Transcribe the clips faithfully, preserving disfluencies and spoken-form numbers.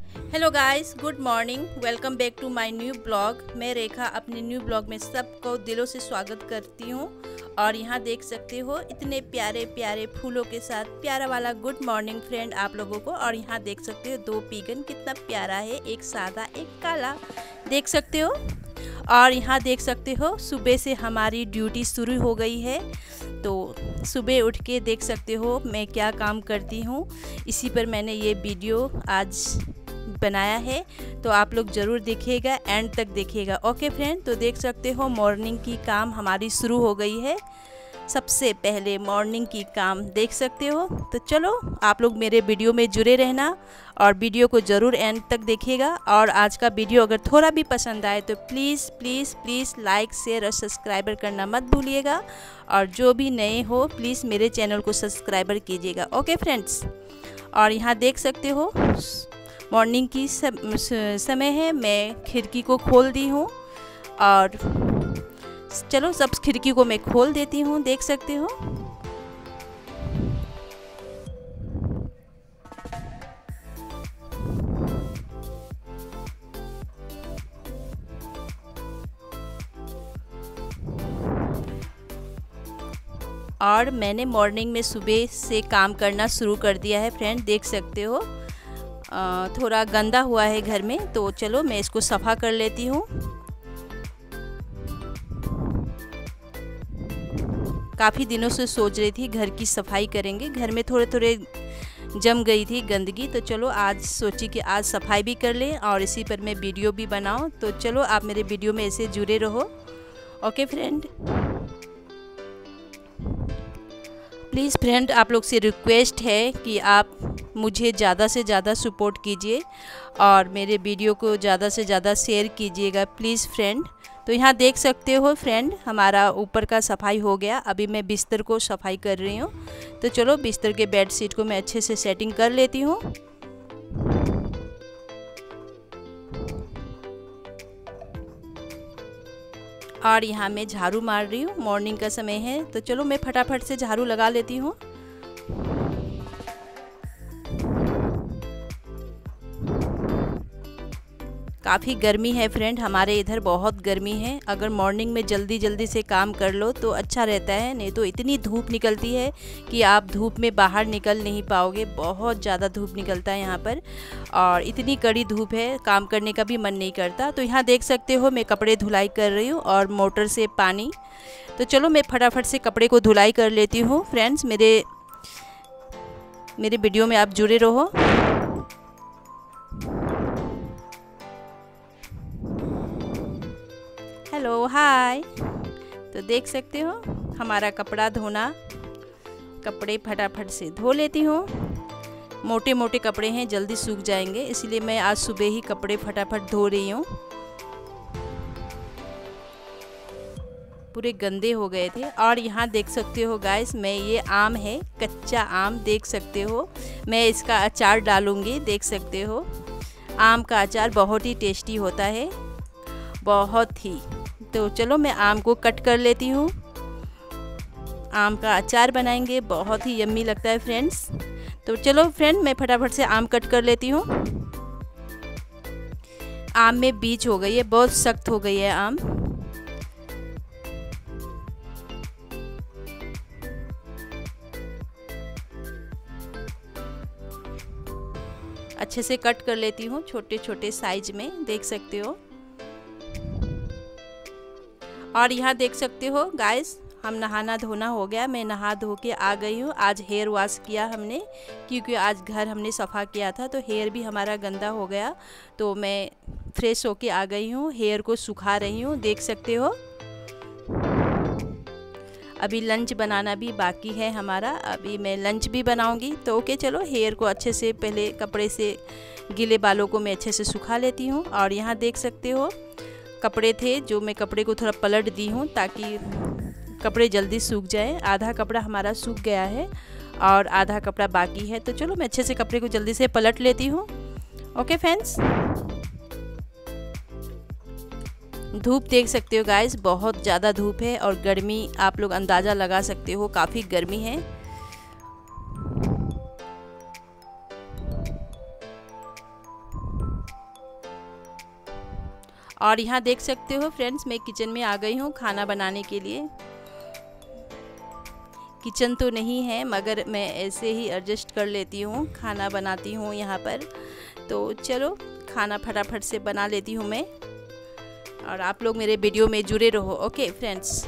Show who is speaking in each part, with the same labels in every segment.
Speaker 1: Hello guys, good morning. Welcome back to my new blog. मैं रेखा अपने new blog में सबको दिलों से स्वागत करती हूँ। और यहाँ देख सकते हो इतने प्यारे प्यारे फूलों के साथ प्यारा वाला गुड मॉर्निंग फ्रेंड आप लोगों को। और यहाँ देख सकते हो दो पीगन कितना प्यारा है, एक सादा एक काला, देख सकते हो। और यहाँ देख सकते हो सुबह से हमारी ड्यूटी शुरू हो गई है। तो सुबह उठ के देख सकते हो मैं क्या काम करती हूँ, इसी पर मैंने ये वीडियो आज बनाया है। तो आप लोग ज़रूर देखिएगा, एंड तक देखिएगा। ओके फ्रेंड, तो देख सकते हो मॉर्निंग की काम हमारी शुरू हो गई है। सबसे पहले मॉर्निंग की काम देख सकते हो। तो चलो आप लोग मेरे वीडियो में जुड़े रहना और वीडियो को ज़रूर एंड तक देखिएगा। और आज का वीडियो अगर थोड़ा भी पसंद आए तो please please please like share और सब्सक्राइबर करना मत भूलिएगा। और जो भी नए हो प्लीज़ मेरे चैनल को सब्सक्राइबर कीजिएगा। ओके फ्रेंड्स, और यहाँ देख सकते हो मॉर्निंग की समय है, मैं खिड़की को खोल दी हूँ। और चलो सब खिड़की को मैं खोल देती हूँ, देख सकते हो। और मैंने मॉर्निंग में सुबह से काम करना शुरू कर दिया है फ्रेंड, देख सकते हो। आ, थोड़ा गंदा हुआ है घर में, तो चलो मैं इसको सफ़ा कर लेती हूँ। काफ़ी दिनों से सोच रही थी घर की सफाई करेंगे, घर में थोड़े थोड़े जम गई थी गंदगी। तो चलो आज सोची कि आज सफाई भी कर लें और इसी पर मैं वीडियो भी बनाऊं। तो चलो आप मेरे वीडियो में ऐसे जुड़े रहो। ओके फ्रेंड, प्लीज़ फ्रेंड आप लोग से रिक्वेस्ट है कि आप मुझे ज़्यादा से ज़्यादा सपोर्ट कीजिए और मेरे वीडियो को ज़्यादा से ज़्यादा शेयर कीजिएगा प्लीज़ फ्रेंड। तो यहाँ देख सकते हो फ्रेंड हमारा ऊपर का सफाई हो गया। अभी मैं बिस्तर को सफाई कर रही हूँ। तो चलो बिस्तर के बेड शीट को मैं अच्छे से सेटिंग कर लेती हूँ। और यहाँ मैं झाड़ू मार रही हूँ, मॉर्निंग का समय है। तो चलो मैं फटाफट से झाड़ू लगा लेती हूँ। काफ़ी गर्मी है फ्रेंड, हमारे इधर बहुत गर्मी है। अगर मॉर्निंग में जल्दी जल्दी से काम कर लो तो अच्छा रहता है, नहीं तो इतनी धूप निकलती है कि आप धूप में बाहर निकल नहीं पाओगे। बहुत ज़्यादा धूप निकलता है यहाँ पर और इतनी कड़ी धूप है, काम करने का भी मन नहीं करता। तो यहाँ देख सकते हो मैं कपड़े धुलाई कर रही हूँ और मोटर से पानी। तो चलो मैं फटाफट से कपड़े को धुलाई कर लेती हूँ। फ्रेंड्स मेरे मेरे वीडियो में आप जुड़े रहो। हेलो हाय, तो देख सकते हो हमारा कपड़ा धोना, कपड़े फटाफट से धो लेती हूँ। मोटे मोटे कपड़े हैं, जल्दी सूख जाएंगे, इसलिए मैं आज सुबह ही कपड़े फटाफट धो रही हूँ। पूरे गंदे हो गए थे। और यहाँ देख सकते हो गाइस, मैं ये आम है, कच्चा आम देख सकते हो, मैं इसका अचार डालूँगी, देख सकते हो। आम का अचार बहुत ही टेस्टी होता है, बहुत ही। तो चलो मैं आम को कट कर लेती हूँ। आम का अचार बनाएंगे, बहुत ही यम्मी लगता है फ्रेंड्स। तो चलो फ्रेंड मैं फटाफट से आम कट कर लेती हूँ। आम में बीज हो गई है, बहुत सख्त हो गई है आम। अच्छे से कट कर लेती हूँ छोटे छोटे साइज में, देख सकते हो। और यहाँ देख सकते हो गाइस, हम नहाना धोना हो गया, मैं नहा धो के आ गई हूँ। आज हेयर वॉश किया हमने, क्योंकि आज घर हमने सफ़ा किया था तो हेयर भी हमारा गंदा हो गया। तो मैं फ्रेश होके आ गई हूँ, हेयर को सुखा रही हूँ, देख सकते हो। अभी लंच बनाना भी बाकी है हमारा, अभी मैं लंच भी बनाऊंगी। तो ओके चलो हेयर को अच्छे से पहले कपड़े से, गीले बालों को मैं अच्छे से सुखा लेती हूँ। और यहाँ देख सकते हो कपड़े थे जो मैं कपड़े को थोड़ा पलट दी हूँ ताकि कपड़े जल्दी सूख जाए। आधा कपड़ा हमारा सूख गया है और आधा कपड़ा बाकी है। तो चलो मैं अच्छे से कपड़े को जल्दी से पलट लेती हूँ। ओके फ्रेंड्स, धूप देख सकते हो गाइस, बहुत ज़्यादा धूप है और गर्मी आप लोग अंदाज़ा लगा सकते हो, काफ़ी गर्मी है। और यहाँ देख सकते हो फ्रेंड्स, मैं किचन में आ गई हूँ खाना बनाने के लिए। किचन तो नहीं है मगर मैं ऐसे ही एडजस्ट कर लेती हूँ, खाना बनाती हूँ यहाँ पर। तो चलो खाना फटाफट से बना लेती हूँ मैं, और आप लोग मेरे वीडियो में जुड़े रहो। ओके फ्रेंड्स,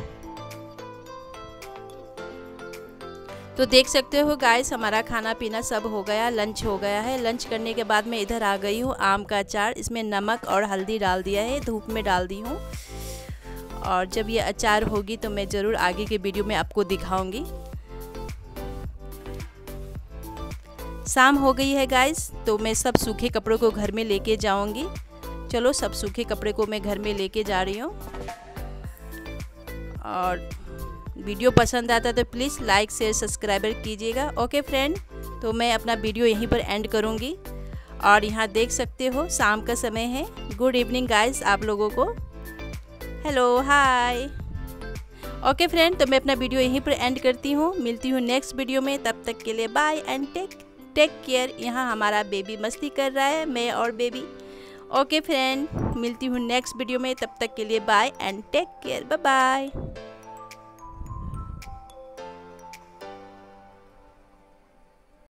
Speaker 1: तो देख सकते हो गाइस, हमारा खाना पीना सब हो गया, लंच हो गया है। लंच करने के बाद मैं इधर आ गई हूँ आम का अचार, इसमें नमक और हल्दी डाल दिया है, धूप में डाल दी हूँ। और जब ये अचार होगी तो मैं ज़रूर आगे के वीडियो में आपको दिखाऊंगी। शाम हो गई है गाइस, तो मैं सब सूखे कपड़ों को घर में लेके जाऊंगी। चलो सब सूखे कपड़े को मैं घर में लेके जा रही हूँ। और वीडियो पसंद आता है तो प्लीज़ लाइक शेयर सब्सक्राइबर कीजिएगा। ओके फ्रेंड, तो मैं अपना वीडियो यहीं पर एंड करूँगी। और यहाँ देख सकते हो शाम का समय है। गुड इवनिंग गाइस आप लोगों को, हेलो हाय। ओके फ्रेंड, तो मैं अपना वीडियो यहीं पर एंड करती हूँ। मिलती हूँ नेक्स्ट वीडियो में, तब तक के लिए bye and take take care. यहाँ हमारा बेबी मस्ती कर रहा है, मैं और बेबी। ओके फ्रेंड, मिलती हूँ नेक्स्ट वीडियो में, तब तक के लिए bye and take care, bye bye.